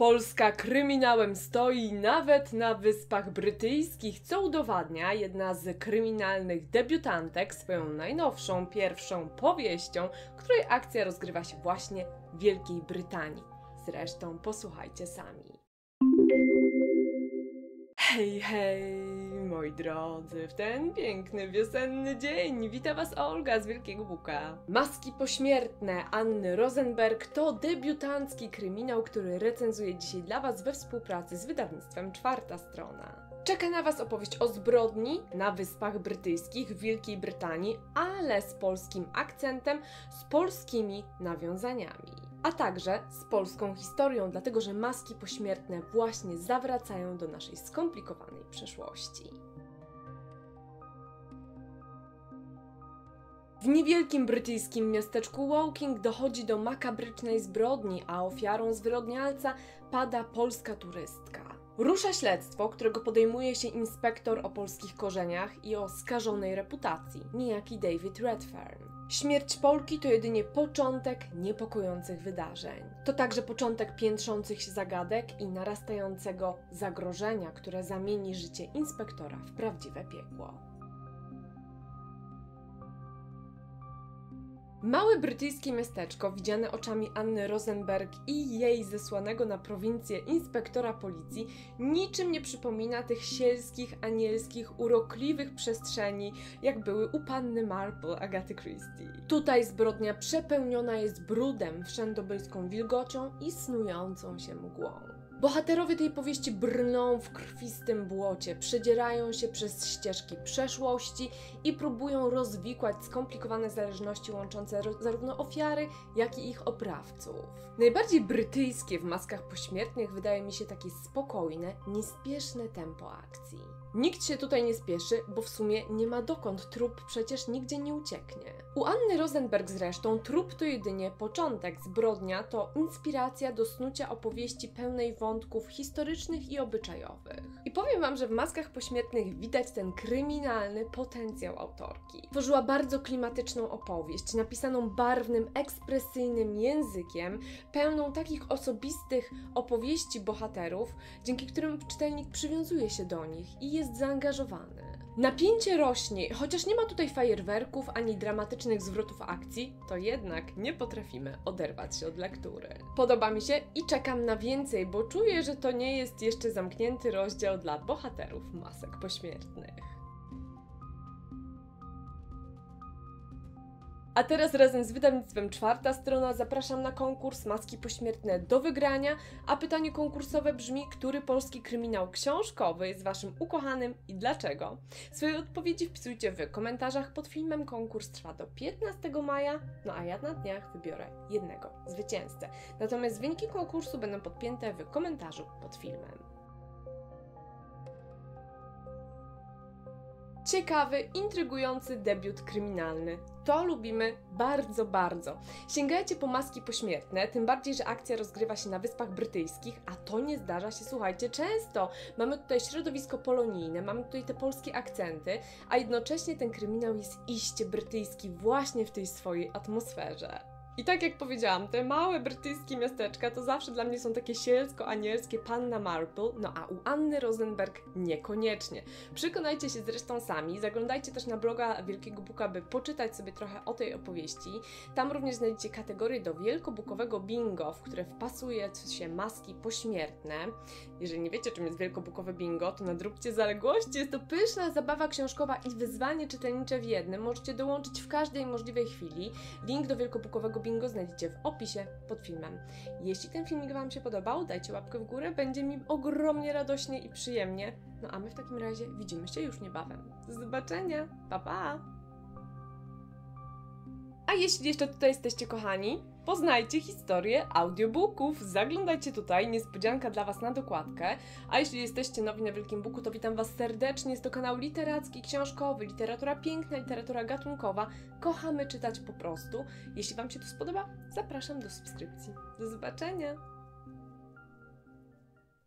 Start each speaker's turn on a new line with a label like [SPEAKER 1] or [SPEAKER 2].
[SPEAKER 1] Polska kryminałem stoi nawet na Wyspach Brytyjskich, co udowadnia jedna z kryminalnych debiutantek swoją najnowszą, pierwszą powieścią, której akcja rozgrywa się właśnie w Wielkiej Brytanii. Zresztą posłuchajcie sami. Hej, hej, moi drodzy, w ten piękny wiosenny dzień wita Was Olga z Wielkiego Buka. Maski pośmiertne Anny Rosenberg to debiutancki kryminał, który recenzuję dzisiaj dla Was we współpracy z wydawnictwem Czwarta Strona. Czeka na Was opowieść o zbrodni na Wyspach Brytyjskich w Wielkiej Brytanii, ale z polskim akcentem, z polskimi nawiązaniami. A także z polską historią, dlatego że maski pośmiertne właśnie zawracają do naszej skomplikowanej przeszłości. W niewielkim brytyjskim miasteczku Woking dochodzi do makabrycznej zbrodni, a ofiarą zwyrodnialca pada polska turystka. Rusza śledztwo, którego podejmuje się inspektor o polskich korzeniach i o skażonej reputacji, niejaki David Redfern. Śmierć Polki to jedynie początek niepokojących wydarzeń. To także początek piętrzących się zagadek i narastającego zagrożenia, które zamieni życie inspektora w prawdziwe piekło. Małe brytyjskie miasteczko, widziane oczami Anny Rosenberg i jej zesłanego na prowincję inspektora policji, niczym nie przypomina tych sielskich, anielskich, urokliwych przestrzeni, jak były u panny Marple Agaty Christie. Tutaj zbrodnia przepełniona jest brudem, wszędobylską wilgocią i snującą się mgłą. Bohaterowie tej powieści brną w krwistym błocie, przedzierają się przez ścieżki przeszłości i próbują rozwikłać skomplikowane zależności łączące zarówno ofiary, jak i ich oprawców. Najbardziej brytyjskie w Maskach pośmiertnych wydaje mi się takie spokojne, niespieszne tempo akcji. Nikt się tutaj nie spieszy, bo w sumie nie ma dokąd, trup przecież nigdzie nie ucieknie. U Anny Rosenberg zresztą trup to jedynie początek, zbrodnia to inspiracja do snucia opowieści pełnej wątków historycznych i obyczajowych. I powiem Wam, że w Maskach pośmiertnych widać ten kryminalny potencjał autorki. Tworzyła bardzo klimatyczną opowieść, napisaną barwnym, ekspresyjnym językiem, pełną takich osobistych opowieści bohaterów, dzięki którym czytelnik przywiązuje się do nich i jest zaangażowany. Napięcie rośnie, chociaż nie ma tutaj fajerwerków ani dramatycznych zwrotów akcji, to jednak nie potrafimy oderwać się od lektury. Podoba mi się i czekam na więcej, bo czuję, że to nie jest jeszcze zamknięty rozdział dla bohaterów Masek pośmiertnych. A teraz razem z wydawnictwem Czwarta Strona zapraszam na konkurs Maski pośmiertne do wygrania, a pytanie konkursowe brzmi: który polski kryminał książkowy jest Waszym ukochanym i dlaczego? Swoje odpowiedzi wpisujcie w komentarzach pod filmem. Konkurs trwa do 15 maja, no a ja na dniach wybiorę jednego zwycięzcę. Natomiast wyniki konkursu będą podpięte w komentarzu pod filmem. Ciekawy, intrygujący debiut kryminalny. To lubimy bardzo, bardzo. Sięgajcie po Maski pośmiertne, tym bardziej, że akcja rozgrywa się na Wyspach Brytyjskich, a to nie zdarza się, słuchajcie, często. Mamy tutaj środowisko polonijne, mamy tutaj te polskie akcenty, a jednocześnie ten kryminał jest iście brytyjski właśnie w tej swojej atmosferze. I tak jak powiedziałam, te małe brytyjskie miasteczka to zawsze dla mnie są takie sielsko-anielskie, panna Marple, no a u Anny Rosenberg niekoniecznie. Przekonajcie się zresztą sami, zaglądajcie też na bloga Wielkiego Buka, by poczytać sobie trochę o tej opowieści. Tam również znajdziecie kategorię do wielkobukowego bingo, w które wpasuje się maski pośmiertne. Jeżeli nie wiecie, czym jest wielkobukowe bingo, to nadróbcie zaległości. Jest to pyszna zabawa książkowa i wyzwanie czytelnicze w jednym. Możecie dołączyć w każdej możliwej chwili. Link do wielkobukowego bingo znajdziecie w opisie pod filmem. Jeśli ten filmik Wam się podobał, dajcie łapkę w górę, będzie mi ogromnie radośnie i przyjemnie. No a my w takim razie widzimy się już niebawem. Do zobaczenia, pa pa! A jeśli jeszcze tutaj jesteście, kochani, poznajcie historię audiobooków. Zaglądajcie tutaj, niespodzianka dla Was na dokładkę. A jeśli jesteście nowi na Wielkim Buku, to witam Was serdecznie. Jest to kanał literacki, książkowy, literatura piękna, literatura gatunkowa. Kochamy czytać po prostu. Jeśli Wam się to spodoba, zapraszam do subskrypcji. Do zobaczenia!